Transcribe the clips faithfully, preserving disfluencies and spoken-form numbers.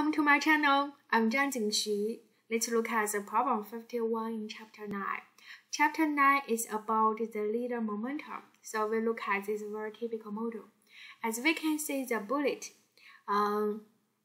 Welcome to my channel. I'm Zhang Jingxu. Let's look at the problem fifty-one in chapter nine. Chapter nine is about the linear momentum. So we look at this very typical model. As we can see, the bullet, um,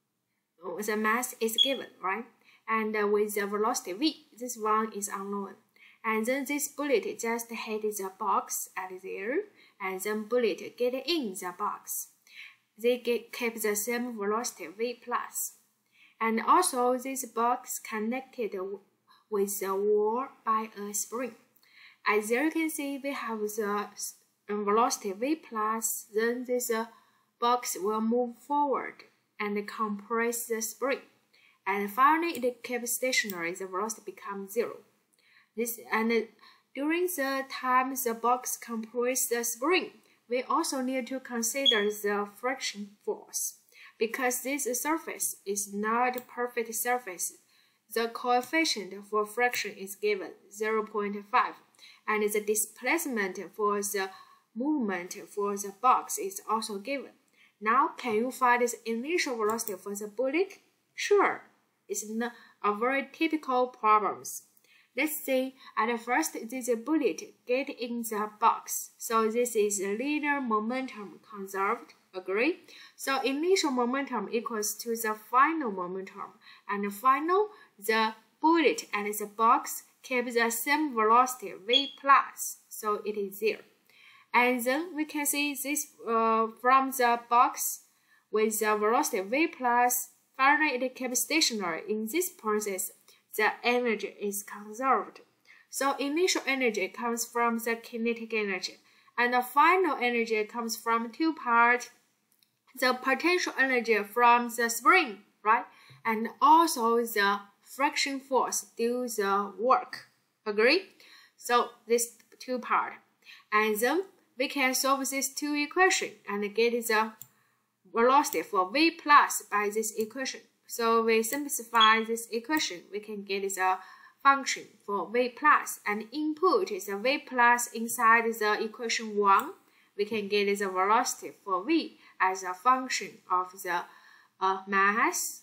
the mass is given, right? And uh, with the velocity v, this one is unknown. And then this bullet just hit the box at there, and then bullet get in the box. They get, keep the same velocity v plus. And also this box connected with the wall by a spring. As there you can see, we have the velocity v plus, then this uh, box will move forward and compress the spring. And finally it keeps stationary, the velocity becomes zero. This and uh, during the time the box compresses the spring, we also need to consider the friction force. Because this surface is not a perfect surface, the coefficient for friction is given zero point five, and the displacement for the movement for the box is also given. Now, can you find the initial velocity for the bullet? Sure, it's not a very typical problem. Let's say at first this bullet get in the box, so this is linear momentum conserved. Agree? So initial momentum equals to the final momentum, and final the bullet and the box keep the same velocity v plus, so it is zero. And then we can see this uh, from the box with the velocity v plus. Finally, it keeps stationary. In this process, the energy is conserved. So initial energy comes from the kinetic energy, and the final energy comes from two parts. The potential energy from the spring, right? And also the friction force do the work. Agree? So this two part. And then we can solve these two equations and get the velocity for v plus by this equation. So we simplify this equation, we can get the function for v plus, and input is a v plus inside the equation one. We can get the velocity for v as a function of the uh, mass,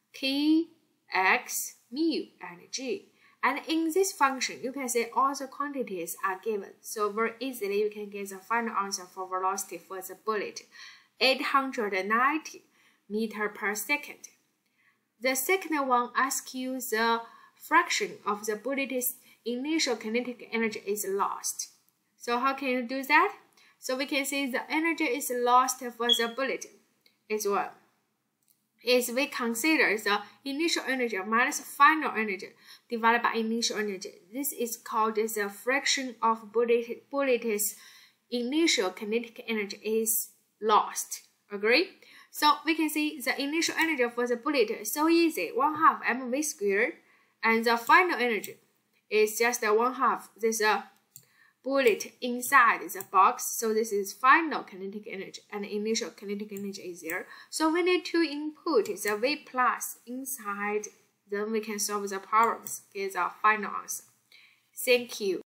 k, x, mu, and g. And in this function, you can see all the quantities are given. So very easily, you can get the final answer for velocity for the bullet, eight hundred ninety meters per second. The second one asks you the fraction of the bullet's initial kinetic energy is lost. So how can you do that? So we can see the energy is lost for the bullet as well. Is we consider the initial energy minus final energy divided by initial energy. This is called the fraction of bullet, bullet's initial kinetic energy is lost. Agree? So we can see the initial energy for the bullet is so easy, one half mv squared, and the final energy is just a one half this uh, bullet inside the box. So this is final kinetic energy, and initial kinetic energy is there. So we need to input the v plus inside, then we can solve the problems, get the final answer. Thank you.